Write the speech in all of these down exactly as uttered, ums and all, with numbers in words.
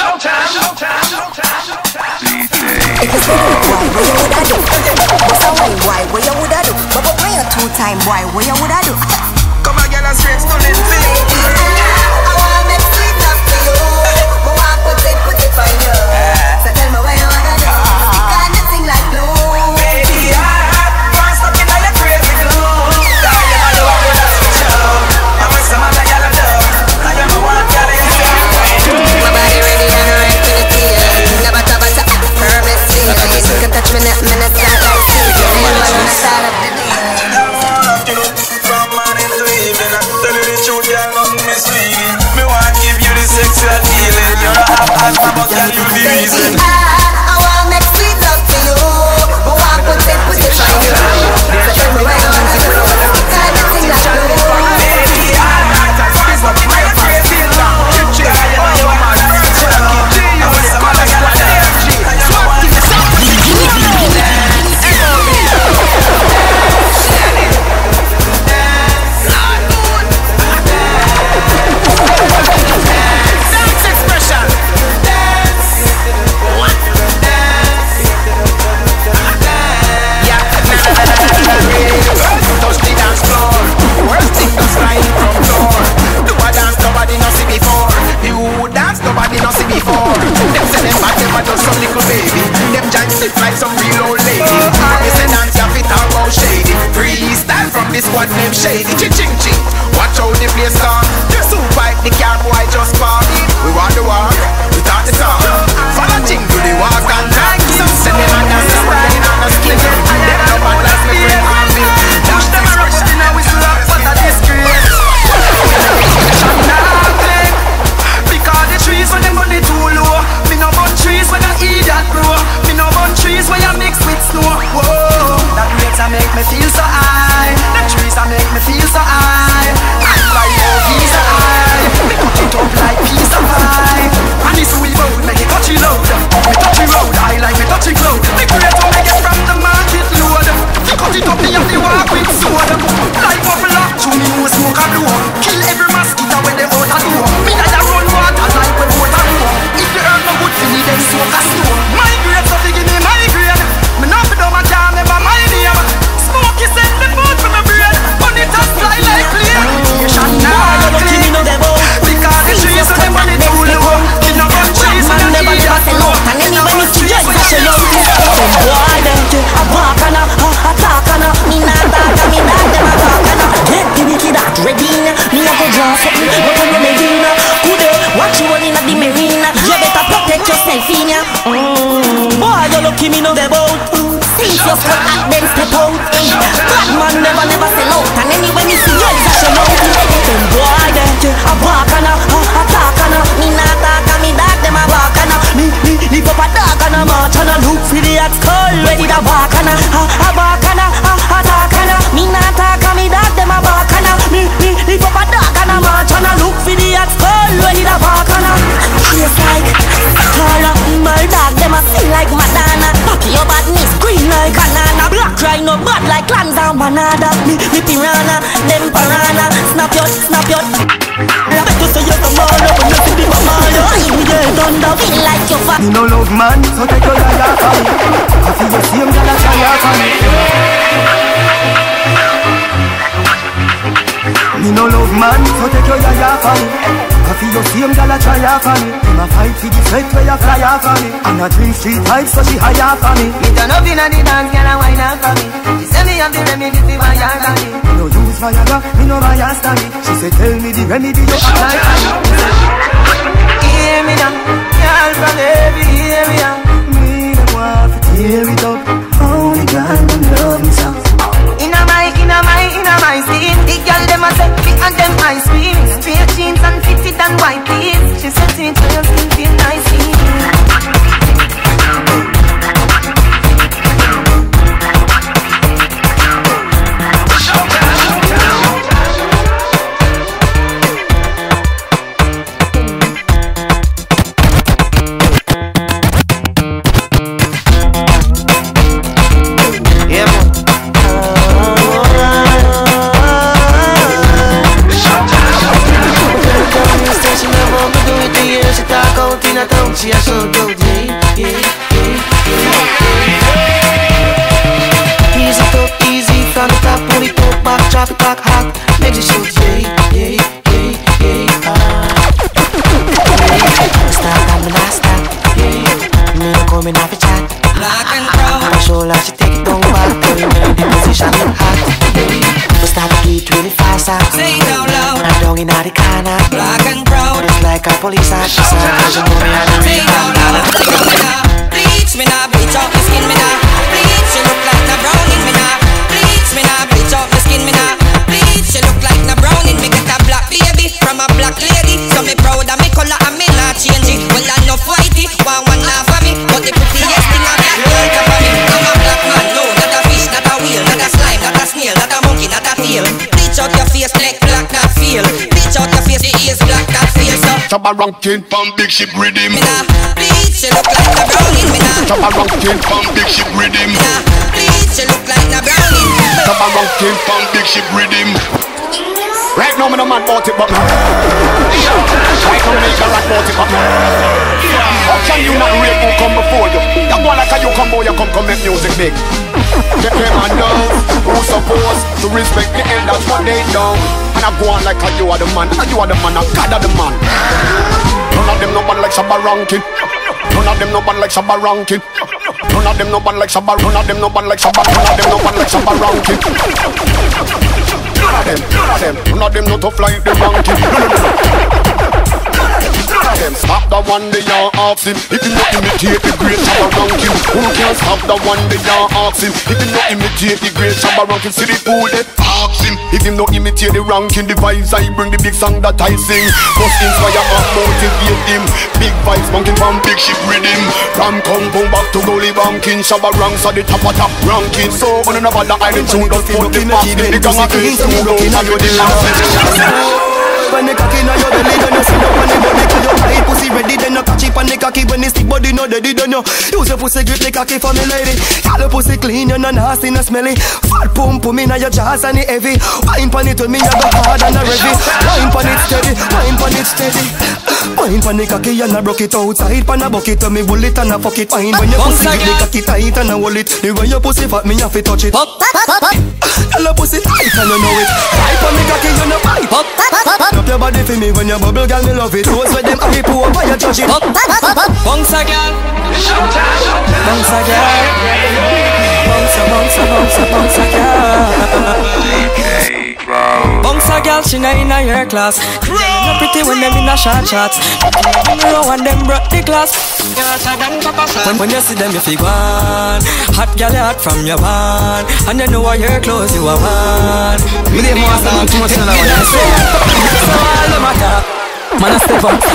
Showtime, Showtime, Showtime, Showtime. If you say why, what you woulda do? What's a wine, why, what you woulda do? But but when you two time, why, what you woulda do? Come on, girl, and straight to the thing. I wanna make sweet love to you. But want put it, put it on you. So tell me what you wanna do. Stick on the thing like glue. Baby, I want stuck in all your crazy glue. Now you know you want to switch up. I want some other girl to do. Now you know what girl is doing. My body ready and right to the tail. Never top it up, permit seal. You can touch me, not me, not start like seal. You wanna start up the deal. From morning to evening, I tell you the truth, girl, nothing misleading. Me want to give you the sexual feeling. You're a half asthma, but girl, you be reason. I, I wanna make sweet love to you. But want put it, put it on you. So tell me what you wanna do. Stick on the thing like glue. Baby, I want stuck in all your crazy glue. Now you know you want to switch up. I want some other girl to do. Now you know what girl is doing. Squad name shady, ching ching ching. Watch out the place on. You so pipe the car boy just park. We want the war, we start the song. Follow ching to the walk and drag. Send them on the style on the skin. Them no bad like me friend on me. Push them around but in a whistle up what a disgrace. Because the trees when them money too low. Me no burn trees when I eat that grow. Me no burn trees when you mix with snow. Whoa, that makes I make me feel so high. The trees that make me feel so high. I fly over visa high. Me cut it up like piece of pie. And it's we both make it touchy load. Me touchy road, I like me touchy cloud. Me great to make it from the market load. Me cut it up, me have to walk with sword. Like buffalo, to me who smoke a blow. Kill every mosquito when they out a door. Me like a run water like when water flow. If you earn no good for me, then smoke a stone. My grade, so they give me my grade. Me not be dumb and can't remember my name. Smoke is in the food from my brain. Money just fly like plane. Now you don't give me no devil. Because the trees are the money too low. You know one trees and the money just low. And anyway me see you, you should know. Boy, them two a walk and a a talk and a. Me not talk and me not them a talk and a. Get the wicked that ready. Me not go draw something, but I'm not Medina. Good day, watch you on in the marina. You better protect yourself in ya. Boy, you lucky me no devil. Since you cut at them step out. Bad man never never sell out. And anyway me see you, you should know. Them boy them a walk and a a talk and a. Me not talk and me dog them a walk and a. Me me live up a dog and a march and a look for the hot skull ready to walk and a a walk and a a talk and a. Me not talk and me dog them a walk and a. Me me live up a dog and a march and a look for the hot skull ready to walk and a. Just like Tara, my dog them a sing like Madonna. Bucky your badness green like banana. Black cry no bad like clams and banana. Me me piranha, them piranha. Snap your, snap your. I bet you say you're the man up and you see the man. You get thunder feel like your fat. Me no love man, so take your yaya for me. I feel the same girl as yaya for me. Me no love man, so take your yaya for me. I feel the same girl as yaya for me. Him a fight for the sweat where you fly off for me. And I drink street vibes so she higher for me. Me turn up inna the dance, girl a wine up for me. She say me have the remedy for my yard for me. Me no use Viagra, me no Viagra stand it. She say tell me the remedy you apply for me. Hear me now, girl from every area. Me no want to tear it up. Only girl them love me so. Inna my, inna my, inna my scene. The girl them a say fit and them ice cream. Straight jeans and fitted and white tees. She said to me, so your skin feel nice. She never me do it to you, she talk in a town, she a shout out, yeah, yeah, yeah, yeah. Easy top, easy from the top, pull it up, back, traffic back hot, make you shout, yeah, yeah, yeah, yeah, ah. Yeah, start and me not stop, yeah, me no coming off a chat. Black and proud, my shoulder she take it down back, tell me the position look hot, yeah. We start to get really fast, say it out loud, I'm down in the corner, black and proud, it's like a police officer, cause you know me and the say it out loud, bleach me now, bleach out my skin me now, bleach, you look like a brownie me now, bleach me now, bleach out my skin me now, bleach, you look like a brownie, me get a black baby from a black lady, so me proud of me color and me not change it, well I know whitey, one one half of me, but the prettiest thing a black girl top of me, I'm a black man, no, not a fish, not a whale, not a slime, not a snail, not a monkey, not a tail, bleach out your face, black, black, not feel, bleach out your face, the ears black, not feel, so Chopper ranking from big ship rhythm. Me nah bleach, you look like a brownie. Me nah Chopper ranking from big ship rhythm. Me nah bleach, you look like a brownie. Chopper ranking from big ship rhythm. Right now me no mad about it but now. Right now me no mad about it but now. How can you not rate who come before you? You go like a you come boy, you come come make music big. Get them and know who's supposed to respect the elders what they do. And I go on like a you are the man, and you are the man, and God are the man. None of them no bad like Shabba Rankin. None of them no bad like Shabba Rankin. None of them no bad like Shabba. None of them no bad like Shabba. None of them no bad like Shabba Rankin. None of them, none of them, none of them no tough like the Rankin. Them stop the one they are asking. If you not imitate the great Shabba Rankin, who can stop the one they are asking? If you not imitate the great Shabba Rankin, see the fool they asking. If you not imitate the ranking, the vibes I bring, the big song that I sing must inspire and motivate him. Big vibes bunking from big ship rhythm. From come boom back to goalie banking. Shabba ranks at the top of top ranking. So when another the island tune does put the past, the gang of kids who don't have you the last. When the cocky now your belly, then you sit up on the body till your tight pussy ready. Then you catch it on the cocky when the stick body not deady. Then you use your pussy grip the cocky for me lady. Call your pussy clean, you no nasty, no smelly. Fat pump put me now your jaws and it heavy. Wine pon it with me, you go hard and a heavy. Wine pon it steady, wine pon it steady. Wine pon the cocky and I broke it outside pon a bucket. To me bullet and I fuck it fine. When your pussy grip the cocky tight and I hold it. The way your pussy fat me have to touch it. Tell your pussy tight and you know it. Right pon the cocky you no bite. Up your body for me when you bubble, girl, me love it. Those with them happy poor, why you judge it? Bounce a girl, bounce a girl, bounce a, bounce a, bounce a, bounce a girl. Bounce a girl, she not in a your class. Not pretty when them in a short shots. When you roll and them broke the glass. When, when you see them, you feel one. Hot girl, you hot from your band. And you know what your clothes you are one. Me dey more than too much in the one. So all the matter, man a step up.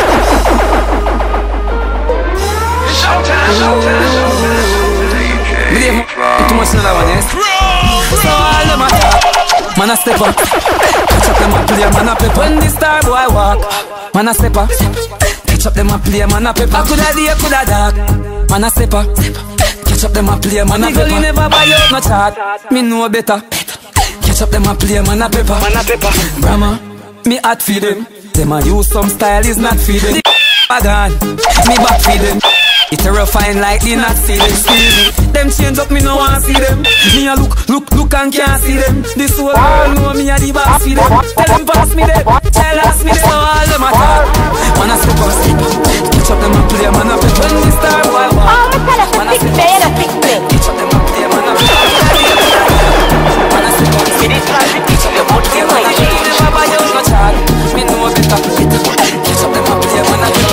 ShowTyme, ShowTyme, ShowTyme. Me dey more too much in the one, yes. So all the matter, man a step up. Catch up them a play, man a pep. When the star boy walk, man a step up. Catch up them a play, man a pep. Coulda day, coulda dark, man a step up. Catch up them a play, man a pep. Nigga, you never buy out no chart, me know better. Catch up them a play, man a pepper, man a pepper. Brahma, me hot feed them. Them a use some style is not feeding. The bag on, me back feed them. It a refine like the not see them. Them change up, me no want see them. Me a look, look, look and can't see them. This whole world know me a the boss for them. Tell them pass me them, tell us me them. So all them a talk, man a step up, step up. Catch up them a play, man a pep. When the star boy walk, man a step up, catch up them a play, man a pep. Man a step up, step up. Catch up them a play, man a pep. Never buy out no chart, me know better. Catch up them a play, man a pep.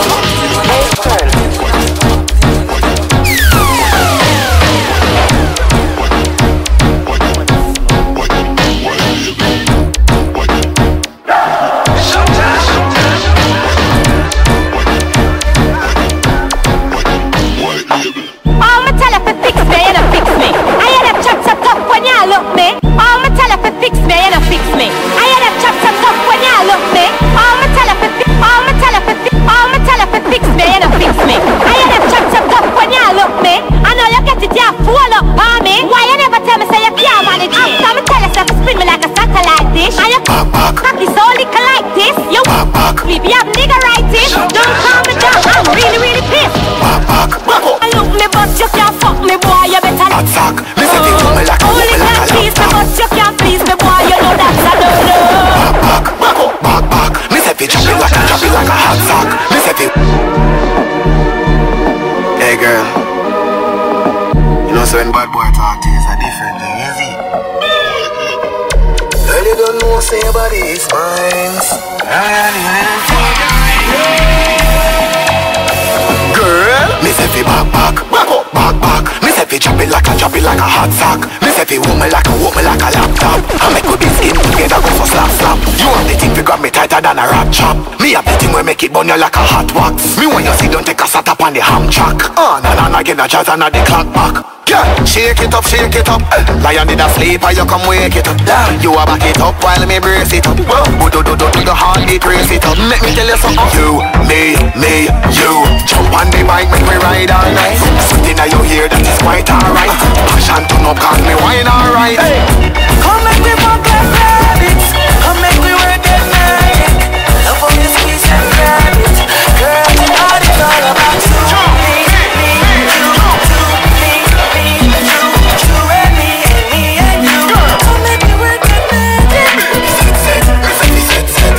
Girl, me say fi back back, back up, back back. Me say fi chop it like a chop it like a hot sack. Me say fi woman like a woman like a laptop. I make we be skin together go for slap slap. You have the thing fi grab me tighter than a rat chop. Me have the thing where make it burn you like a hot wax. Me when you see don't take a sat up on the ham track. On and on again a jazz and a the clock back. Yeah, shake it up, shake it up. Lion did a sleep or you come wake it up. You a back it up while me brace it up. Do do do do do the hard beat race it up. Let me tell you something. You, me, me, you. Jump on the bike, make me ride all night. Something that you hear that is quite alright. Passion turn up, cause me wine alright. Hey. Come make me walk like rabbits. Come make me work at night. Love how you squeeze and grab it. Girl, tonight is all about you. Me, me, you, you, me, me, you, you and me, and me and you. Come make me work at night. Set, set, set, set, set.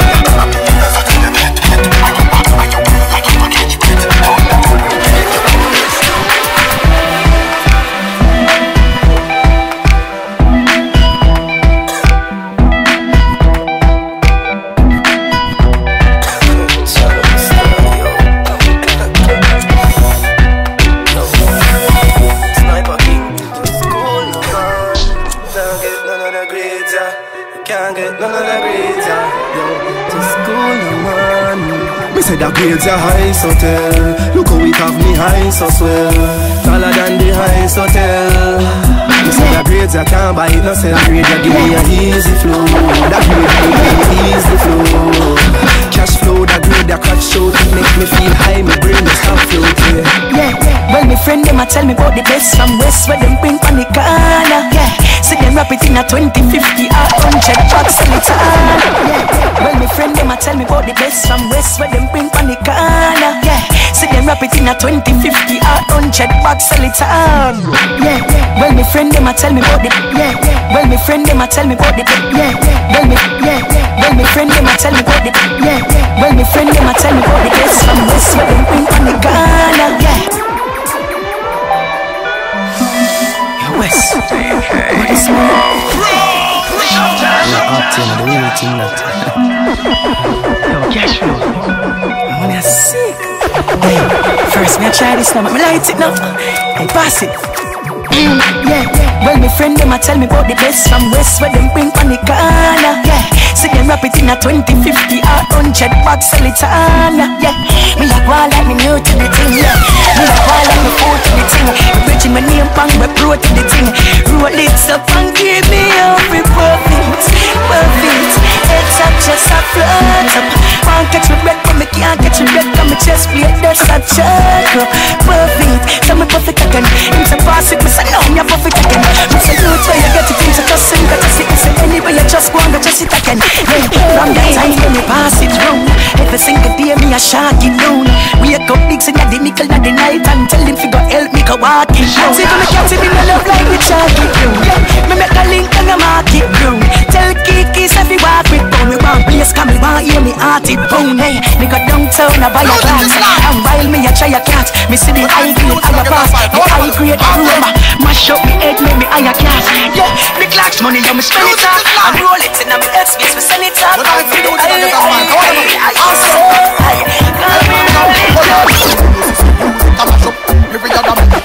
Say that grades are high, so tell. Look how we have me high, so swell. Taller than the highest hotel. Me say that grades I can't buy it, no sell grade. You give me a easy flow. That grade give me easy flow. Cash flow, that grade that catch show. It make me feel high, my brain is half floating. Yeah, well my friend them a tell me about the best from West where them bring on the corner. Yeah, see them rap it in a twenty, fifty, or one hundred bucks a little. Yeah, well my friend them a tell me about the best from West where them bring on the corner. Yeah, see them rap it in a twenty, fifty, or one hundred bucks a little. Yeah, well my friend them a tell me about the. Yeah, well my friend them a tell me about the. Yeah, well me, yeah, well my friend them a tell me about the. Yeah, well my friend them a tell me about the best from West where them bring on the corner. Yeah. West, what is more? You're acting the real thing that. Yo, cash flow. I'm gonna sick. Hey, first me I try this now, me light it now. Hey, pass it. Mm, yeah, well my friend them a tell me about the best from West where them bring on the corner. Yeah, see them rap it in a twenty, fifty, or one hundred bucks a little. Yeah, me like wall like me new to the thing. Yeah, me like wall like me food to the thing. Me preaching my name pang me pro to the thing. Roll it up and give me every perfect, perfect. Heads up just a float up. Can't catch me breath but me can't catch me breath. Got me chest plate there's a check up. Perfect, so me perfect again. Him say pass it, me say no, me a perfect again. Me say do it where you get it, things are just sing, got to sit. Me say anywhere you just go and go just sit again. Hey, from the time when me pass it round, every single day me a shot it down. Wake up big in the nickel of the night and tell him fi go help me go walk it down. See to me catch it in the love like we chalk it down. Yeah, me make a link and I mark it down. Tell Kiki say fi walk with down. Me want place come me want hear me heart it pound. Hey, me go downtown I buy a glass. And while me a try a cat, me see the high grade I a pass. The high grade aroma mash up me head make me eye a class. Yeah, the clocks money you me spend it up and roll it in a me head space me sell it up. I feel it I I also I call me roll it up. Every other man,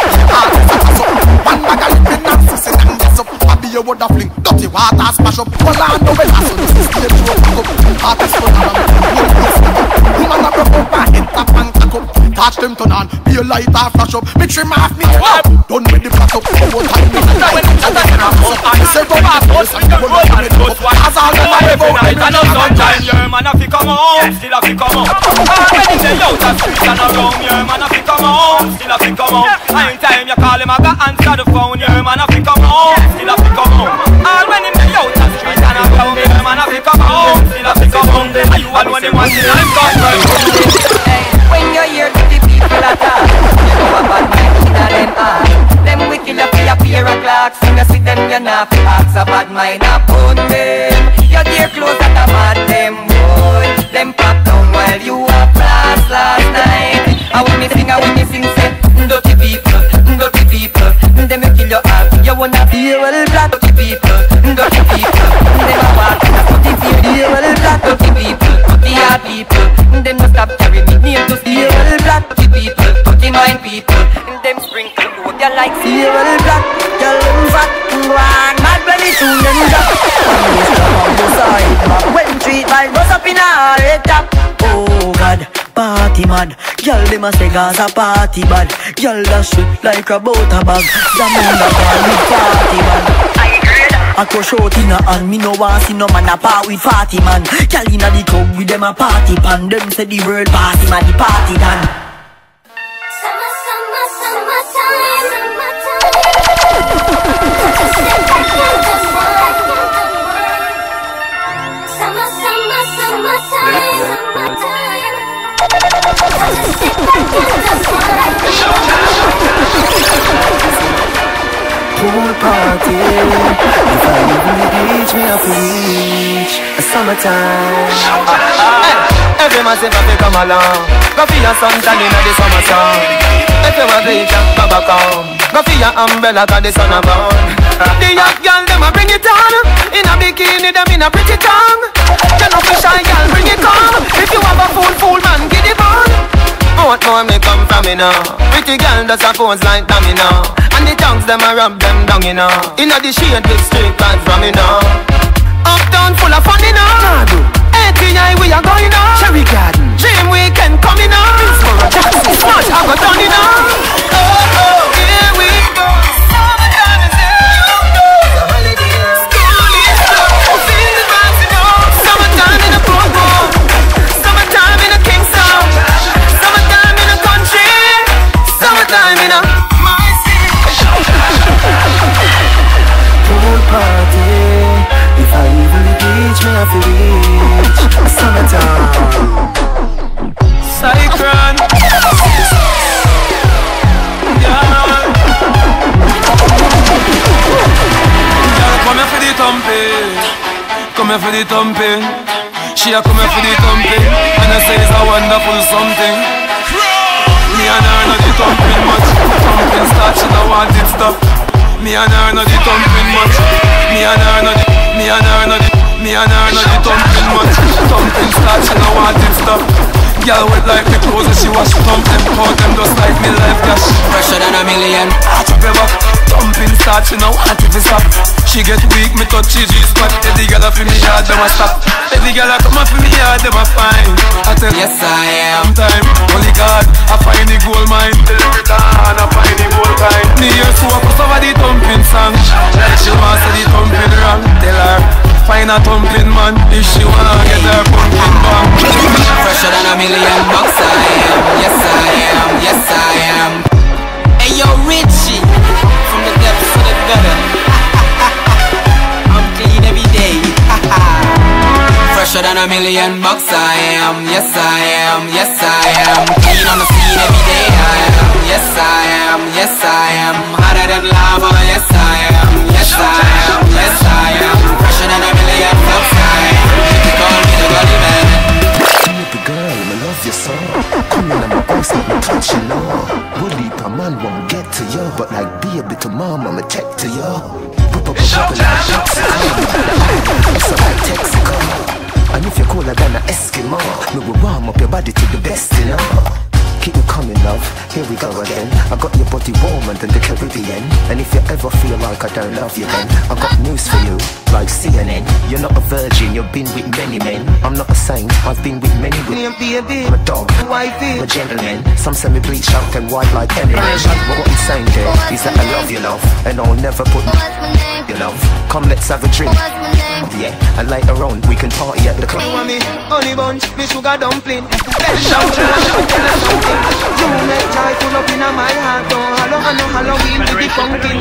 one bag of liquid and sissy and gas up. I be a water fling, dirty water smash up. Hold on, no way, so this is the show. Artists for them, woman a broke up, head tap and cock up. Touch them turn on, be a light or flash up. Me trim off me up, done with the flash up. Over time, me a die, and I get off. I say go back, boys, and go back and go. As all the way, go right and out sometime. Your man a fi come home, still a fi come home. When he say out the streets and around, your man a fi come home, still a fi come home. Anytime you call him, I got answer the phone. Your man a fi come home, still a fi come home. All when him say out the streets and around, your man a fi come home, still a fi come home. Are you all when him want to I'm come right? When you hear to the people attack, you know a bad mind in a them eye. Them wicked up for a pair of clocks. You know see them, you not fi ask a bad mind upon them. You gear close at a mad them boy. Them pop down while you a blast last night. And when me sing, and when me sing, say dirty people, dirty people. Them you kill your heart. You wanna be a well black dirty people, dirty people. Them a walk and a put it here. Be a well black dirty people. girl like see well black. Girl them fat, one mad when it tune them drop. One this drop on the side back. When treat my bust up in a head top. Oh God, party mad. Girl them a say Gaza party bad. Girl that shit like a butter bag. Jam in the ball with party man. I go short in a hand, me no want see no man a part with party man. Girl inna the club with them a party pan. Them say the world party man, the party done. Summer, summer, summertime, summertime. Summer, summer, summertime, summertime. Pool party. If I live in the beach, me have to reach a summertime. Hey, every man say papi come along. Go for your suntan inna the summer sun. If you want bleach, go back home. Go for your umbrella 'cause the sun a burn. The young girl them a bring it on. In a bikini them in a pretty tongue. You know fi shy girl bring it on. If you have a fool fool man get it on. What more may come from me now? Pretty girl does a pose like dummy now. And the tongues them a rub them down you know. Inna the shade with straight back from me now. Uptown full of fun you know. A T I we are going on. Cherry Garden Dream Weekend coming on. Smart I got done you know. Oh oh here we go. Summertime is here. The holiday. School is closed. Feel the vibes you know. Summertime in a Congo. Summertime in a Kingston. Summertime in a country. Summertime in a my city. Pool party. If I live in the beach, me have to reach a summertime. Cyclone. Yeah. Come here for the thumping. Come here for the thumping. She a come here for the thumping. And I say it's a wonderful something. Me and her know the thumping much. Thumping start, she don't want it stop. Me and her know the thumping much. Me and her know the, me and her know the, me and her know the thumping much. Thumping start, she don't want it stop. Girl wet like me clothes and she wash thump them. Call them just like me life cash. Fresher than a million. I chop her back. Thumping start, she don't want it to stop. She get weak, me touch she G-spot. Every girl off in me yard, them a stop. Every girl a come off in me yard, them a fine. I tell yes I am. Time, holy God, I find the gold mine. Tell every time, I find the gold mine. New Year's to walk over the thumping song. Like she wants to the thumping wrong. Tell her, find a thumping man. If she wanna get her pumping bang. Fresher than a million bucks I am. Yes I am, yes I am. Hey yo Richie, from the depths of the gutter. I'm clean every day. Fresher than a million bucks I am. Yes I am, yes I am. Clean on the scene every day I am. Yes I am, yes I am. Hotter than lava, yes I am. Yes I am, yes I am. Fresher than a million bucks I am. They call me the gully man. Baby girl, I love you so. Come in and my house, let me touch you now. Bully per man won't get to you, but like baby to mom, I'ma check to you. ShowTyme, ShowTyme. It's like Texaco. And if you're cooler than an Eskimo, me will warm up your body to the best, you know. Keep me coming, love, here we go again. I got your body warmer than the Caribbean. And if you ever feel like I don't love you then, I got news for you, like C N N. You're not a virgin, you've been with many men. I'm not a saint, I've been with many women. I'm a dog, I'm a gentleman. Some say me bleach out and white like emerald. But what I'm saying there is that I love you, love, and I'll never put you, love. Come, let's have a drink. Yeah, and later on we can party at the club. You want me honey bunch, me sugar dumpling. ShowTyme. You make joy full up in my heart. Don't hello, I know Halloween with the pumpkin.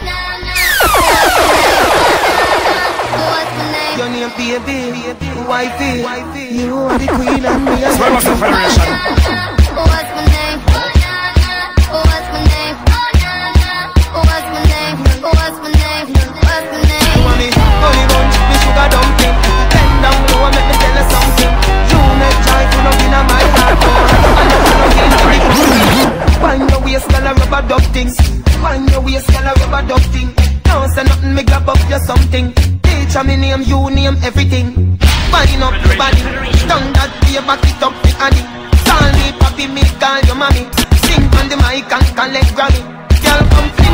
Your name baby, wifey. You are the queen and me a What's the federation? What's my name? What's my name? What's my name? What's my name? What's my name? You want me honey bunch, me sugar dumpling. Bend down low and make me tell you something. You make joy full up in my heart. Don't hello, I know Halloween with the pumpkin. Find your waist, girl, a rubber duck thing. Find your waist, girl, a rubber duck thing. Don't say nothing, me grab up you something. Teacher me name, you name everything. Wind up your body, tongue that way, back it up the addy. Call me papi, me call your mommy. Sing on the mic and collect Grammy. Girl, come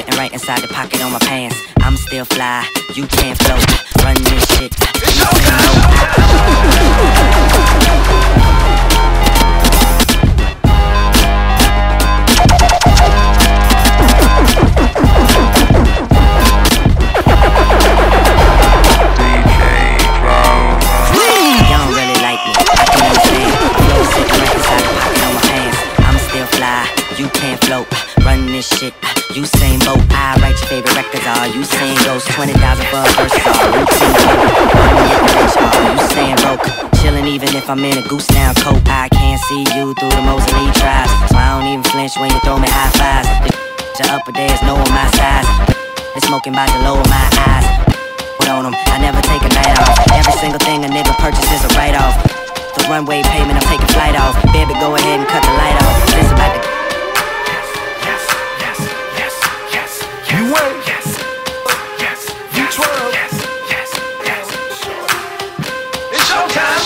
sitting right inside the pocket on my pants. I'm still fly, you can't float. Run this shit. It's showtime. Y'all don't really like me, I can understand. Flow sitting right inside the pocket on my pants. I'm still fly, you can't float. Run this shit, you same boat. I write your favorite records, all you sing goes twenty thousand for a verse, all routine dope. I'm getting rich, all you saying broke. Chillin' even if I'm in a goose down coat. I can't see you through the Mosley tries, so I don't even flinch when you throw me high fives. The upper there is no on my size. They smoking by the low of my eyes. Put on them, I never take a night off. Every single thing a nigga purchases a write-off. The runway payment, I'm taking flight off. Baby, go ahead and cut the light off. This about to You wait. Yes. Yes. You twirl. Yes. Yes. Yes. It's showtime.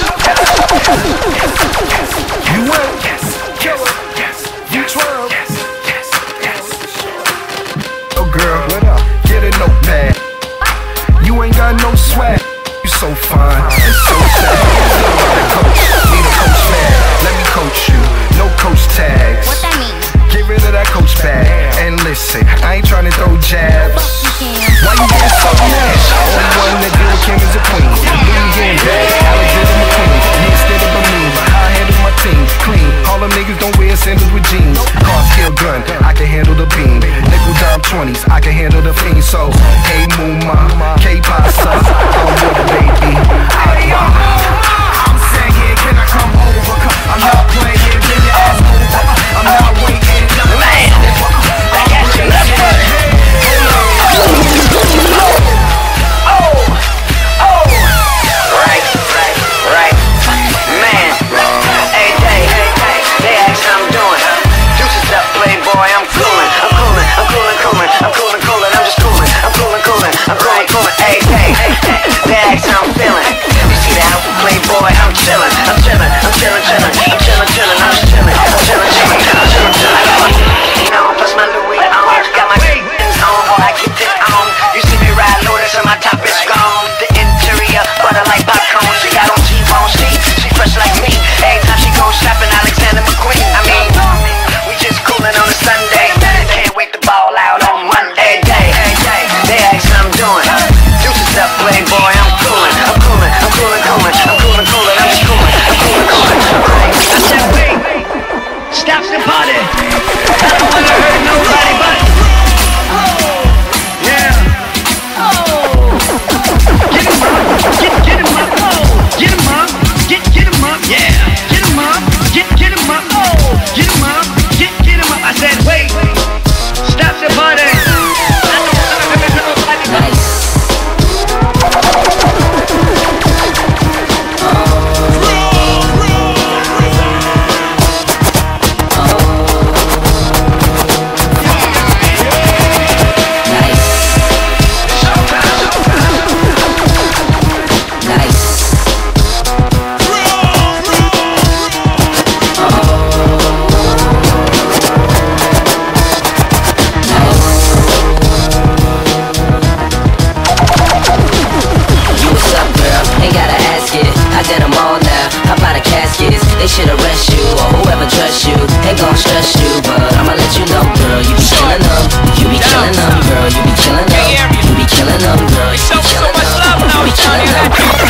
You wait. Yes. Killer. Yes. You twirl. Yes. Yes. Yes. Oh girl, what up? Get a notepad. You ain't got no swag. You so fine. It's so sad. Coach, need a coach bag. Let me coach you. No coach tags. What that mean? Get rid of that coach bag. And listen, I ain't trying to throw jabs. Why you getting so mad? Only one that deal with Kim is a queen. Louis getting bad. Alexander McQueen. You instead of a mean, but I handle my team clean. All them niggas don't wear sandals with jeans. Car skill gun, I can handle the beam. Nickel dime twenties, I can handle the fiend. So, hey Mooma, K-Pasa, I'm with a baby. I'm saying, yeah, can I come over? I'm not playing, get your ass over. I'm not waiting. Man, I got you. Let's go. Oh, oh, right, right, right. Man, hey, hey, hey, hey. They ask how I'm doing. Juices up, playboy. I'm coolin', I'm coolin', I'm coolin', coolin', I'm coolin', coolin'. I'm just coolin', I'm coolin', coolin', I'm coolin', coolin'. Hey, hey, hey, hey. They ask how I'm feelin'. You see the outfit, playboy? I'm chillin', I'm chillin', I'm chillin', chillin', I'm chillin', chillin', I'm just chillin', I'm chillin', chillin', I'm chillin', chillin'. I got my on, plus my Louis on, got my on, boy, I get it on. You see me ride Lotus and my top is gone. The interior, butter like popcorn. She got on T-bone sheet, she fresh like me. Every time she goes shopping, Alexander McQueen. I mean, we just coolin' on a Sunday. Can't wait to ball out on Monday. Day, day, they ask how I'm doing. Juices up, playboy, I'm coolin', I'm coolin', I'm coolin', coolin', I'm coolin', coolin', I'm just coolin', I'm coolin', coolin'. I said, wait, stop the party. I don't wanna hurt nobody but. Yeah. Get him up, get, get him up, oh. Get him up, get, get him up, yeah. Get him up, get, get him up, oh. Get him up, get, get him up. I said, wait, stop the party. I don't wanna hurt nobody but. They should arrest you or whoever trusts you. They gon' stress you, but I'ma let you know, girl. You be killing them, you be killing them, girl. You be killing them, you be killing them, girl. You be killing them, you be killing them.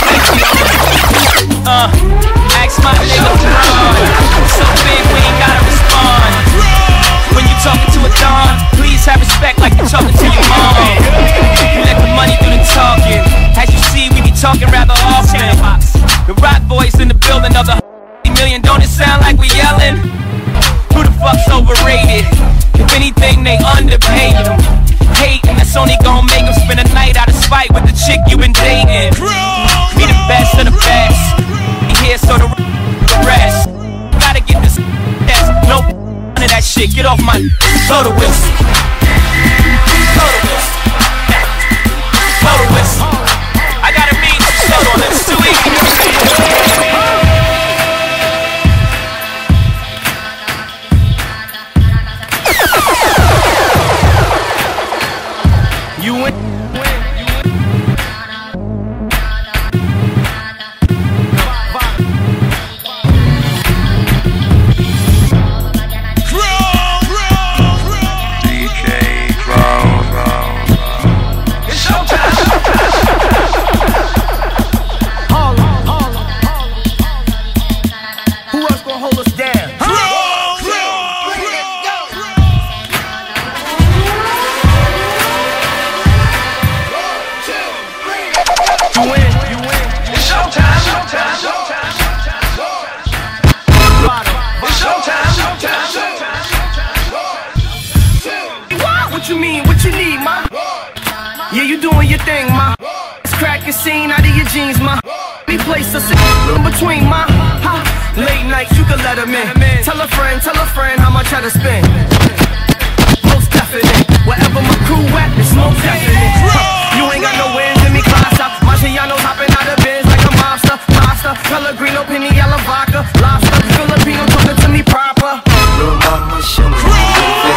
Uh, ask my nigga, so big we ain't gotta respond. When you talking to a don, please have respect like you're talking to your mom. You let the money do the talking. As you see, we be talking rather often. The rock boys in the building of the million, don't it sound like we yelling? Who the fuck's overrated? If anything, they underpaid them. Hating, that's only gon' make them spend a night out of spite with the chick you been dating. Be the best of the best. Be here so the rest. Gotta get this that's no none of that shit. Get off my blow the whistle. Blow the whistle. Blow the whistle. I gotta mean so on this too easy. You win. D J CroWn. It's showtime. Hold on, hold on, hold on. Who else gonna hold us down? You win, you win. It's showtime. Showtime. Showtime. It's showtime. Showtime. Showtime. What you mean? What you need, ma? Yeah, you doing your thing, ma. It's cracking scene out of your jeans, ma. We place us in between, ma. Ha. Late nights, you can let them in. Tell a friend, tell a friend how much I to spend. Most definite. Wherever my crew at, it's most definite. Huh. You ain't got no wins in me, class up. Marciano's hopping out of bins like a mobster. Pasta, Pellegrino, Penny, Yellow Vodka. Lobster, Filipino talking to me proper. Little mama, show me how you feel.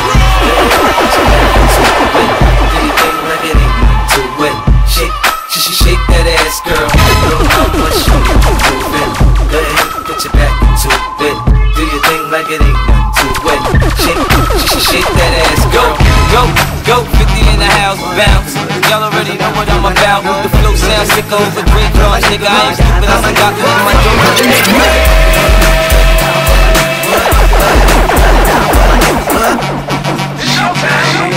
Anything like it ain't to win. Shake, shake, shake that ass, girl. Little mama, show me how you feel. Go ahead, put your back into it. Do your thing like it ain't to win. Shake, shake, shake that ass, girl. Go, go, fifty in the house, bounce. Y'all already know what I'm about. The flow sounds sick over the great cars, nigga. I ain't stupid, I got this in my door. It's showtime.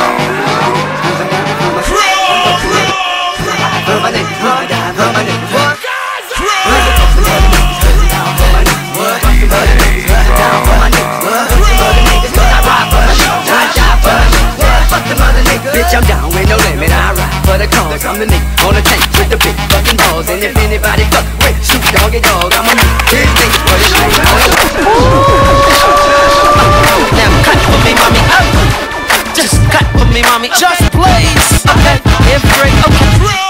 Bitch, I'm down with no limit, I ride for the cause. I'm the nigga on the tank with the big fucking balls. And if anybody fuck with shoot doggy dog, I'm a nigga. Here's nigga for the street. Now cut for me, mommy. Oh. Just cut for me, mommy. Just blaze. Okay, if break, okay.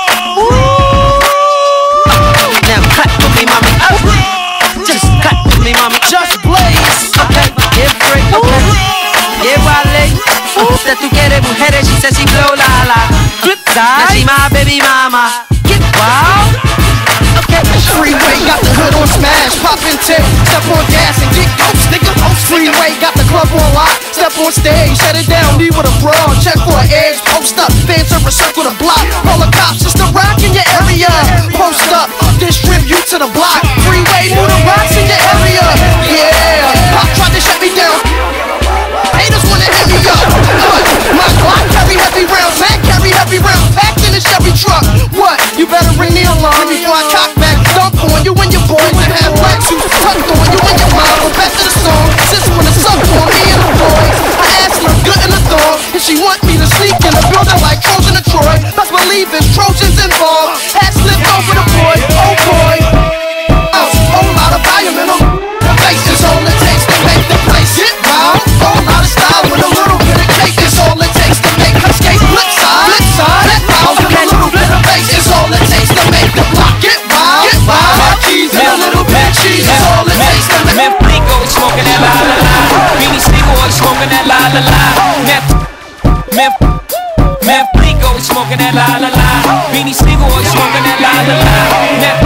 Now cut for me, mommy. Oh. Just cut for me, mommy. Just blaze. Okay, if break, okay. Yeah, Wale. That tú quieres mujeres, she says she blow la la. Flip side, now she my baby mama. Get wild. Okay. Freeway got the hood on smash, poppin' tip, step on gas and get ghost, nigga. Freeway got the club on lock, step on stage, shut it down, leave with a brawl, check for an edge, post up, fans over circle the block, call the cops, it's the rock in your area. Post up, distribute to the block. Freeway knew the rocks in your area. Yeah, pop tried to shut me down. Haters wanna hit me up. Uh, my Glock carry heavy rounds, man carry heavy rounds, packed in a Chevy truck. What? You better ring the alarm before I cock back, dump on you and your boys and have black suits tucked on you and your mom. Go back to the song, sis wanna suck on me and the boys. I asked her good in the thong, and she want me to sneak in the building like Trojan and Troy. Best believe it's Trojans involved. Hat slipped over the boy, oh boy. Oh, whole lot of volume in them. The bass is all it takes to make the place get wild. Whole lot of style with a little bit of cake is all it takes to make her skate. Flip side, flip side, that wild with a little bit of bass is all it takes to make the block get wild. Get wild, hot cheese and a little bit of cheese is all it takes to make. Man, Fleeko is smoking that la la la. Beanie Siegel is smoking that la la la. Man, man, Fleeko is smoking that la la la. Beanie Siegel is smoking that la la la. Man,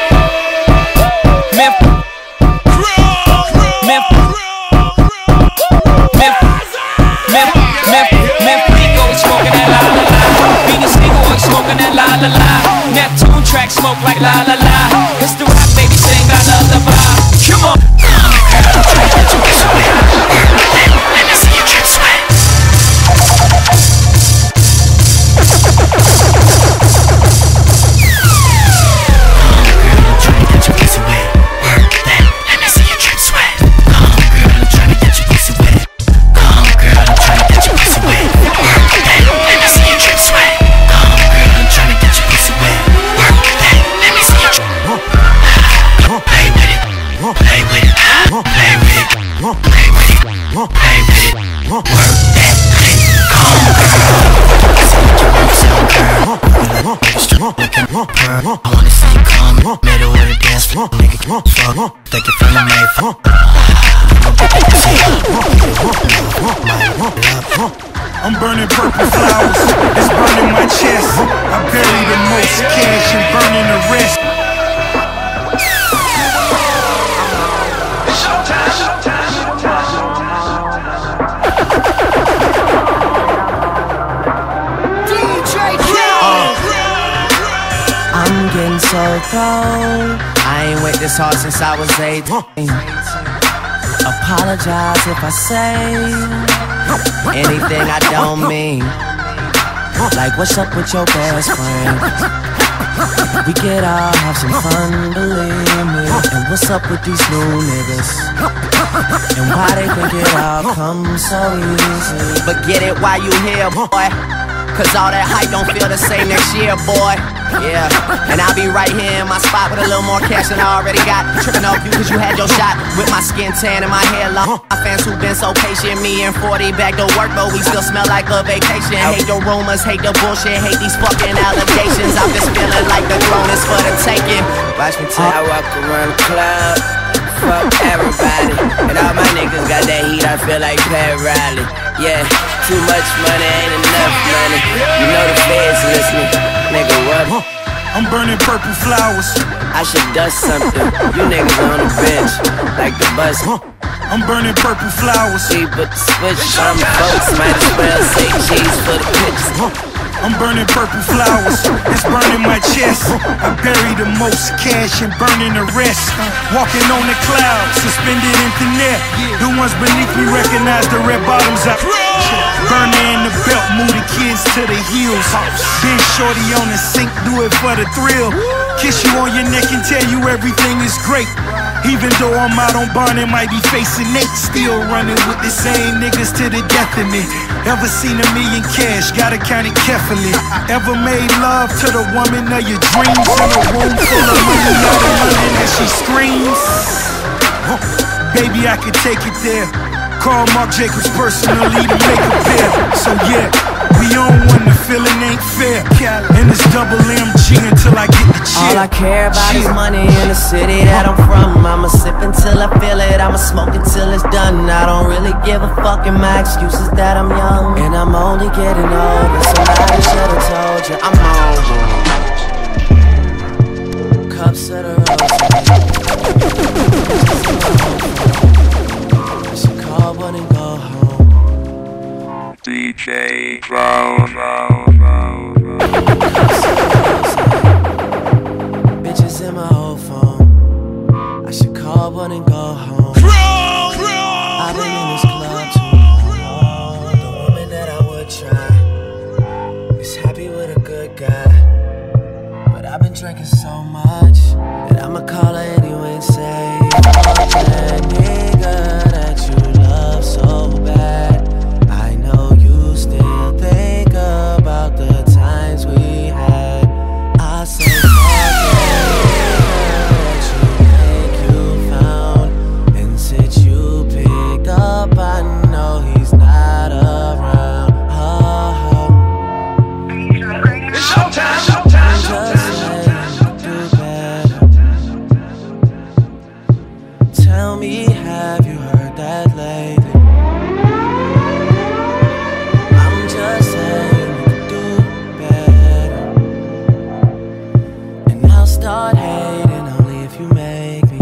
man, man, man, man, man, man, Fleeko is smoking that la la la. Beanie Siegel is smoking that la la la. Neptune track smoke like la la la. It's the rap baby sing la la la la. Come on. Let me see you drip sweat. I wanna see you come, middle of the dance floor, make it fuck, take it from the main floor. I'm burning purple flowers, it's burning my my chest. I bury the most cash and burning the rest. It's showtime, showtime, D J CroWn. I'm getting so cold. I ain't went this hard since I was eighteen. Apologize if I say anything I don't mean. Like, what's up with your best friend? We could all have some fun, believe me. And what's up with these new niggas? And why they think it all comes so easy? But get it while you here, boy. Cause all that hype don't feel the same next year, boy. Yeah, and I'll be right here in my spot with a little more cash than I already got. Tripping off you cause you had your shot. With my skin tan and my hair long. My fans who been so patient. Me and forty back to work, but we still smell like a vacation. Hate the rumors, hate the bullshit, hate these fucking allegations. I'm just feeling like the throne is for the taking. Watch me till I walk around the club. Fuck everybody. And all my niggas got that heat, I feel like Pat Riley. Yeah, too much money ain't enough money. You know the feds listening. Nigga, what? I'm burning purple flowers. I should dust something. You niggas on the bench, like the bus. I'm burning purple flowers. See, but the switch, some folks might as well say cheese for the pictures. I'm burning purple flowers, it's burning my chest. I bury the most cash and burning the rest. Walking on the clouds, suspended in thin air. The ones beneath me recognize the red bottoms I burner in the belt, move the kids to the heels. Been shorty on the sink, do it for the thrill. Kiss you on your neck and tell you everything is great. Even though I'm out on bond and might be facing Nate, still running with the same niggas to the death of me. Ever seen a million cash, gotta count it carefully. Ever made love to the woman of your dreams in a room full of money, all the money that she screams? Baby, I could take it there. Call Mark Jacobs personally to make a pair. So yeah, we on one, the feeling ain't fair. And it's double M G until I get the cheer. All I care about is money in the city that I'm from. I'ma sip until I feel it, I'ma smoke until it's done. I don't really give a fuck, and my excuse is that I'm young. And I'm only getting older, somebody should've told you I'm on. Cups of the rose. I should call one and go home. D J CroWn. Bitches in my old phone. I should call one and go home. I've been in this club too long. The woman that I would try is happy with a good guy, but I've been drinking so much that I'ma call her anyway and say, fuck that nigga that you love so bad. I know you still think about the times we had. I say fuck that nigga that you think you found, and since you picked up, I know he's not around. Oh, oh. It's showtime, showtime, showtime, showtime. Tell me, have you heard that lately? I'm just saying you could do better, and I'll start hating only if you make me.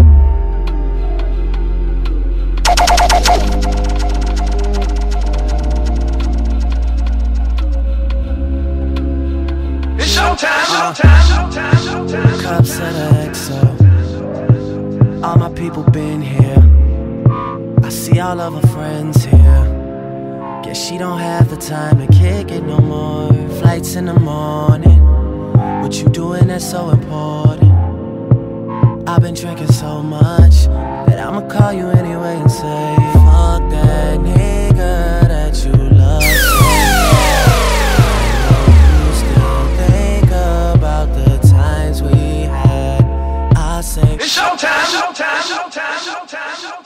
it's showtime, showtime, showtime, showtime. Cups of the X O. All my people been here. I see all of her friends here. Guess she don't have the time to kick it no more. Flights in the morning. What you doing that's so important? I've been drinking so much that I'ma call you anyway and say, fuck that nigga that you love so bad. I know you still think about the times we had. I say, it's showtime, showtime, showtime, showtime, showtime.